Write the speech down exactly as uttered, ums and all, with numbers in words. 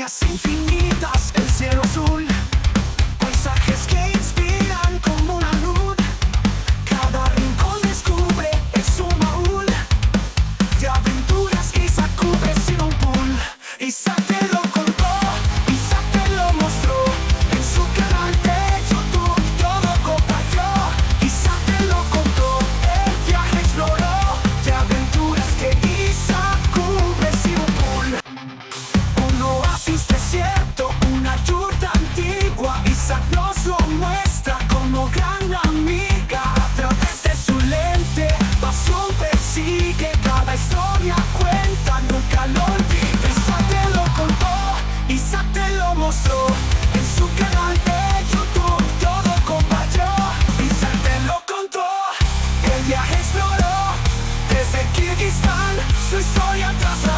montañas infinitas, el cielo azul, paisajes que inspiran como una luz. Cada rincón descubre en su baúl de aventuras que Isaac cubre sin un pool. Isaac te lo contó, Isaac te lo mostró en su canal de YouTube, todo compartió. Isaac te lo contó, el viaje exploró de aventuras que Isaac cubre sin un pool. Un oasis desierto, una yurta antigua, Isaac nos lo muestra como gran amiga. A través de su lente, pasión persigue, cada historia cuenta, nunca lo olvides. Isaac te lo contó, Isaac te lo mostró en su canal de YouTube, todo compartió. Isaac te lo contó, el viaje exploró desde Kirguistán, su historia tras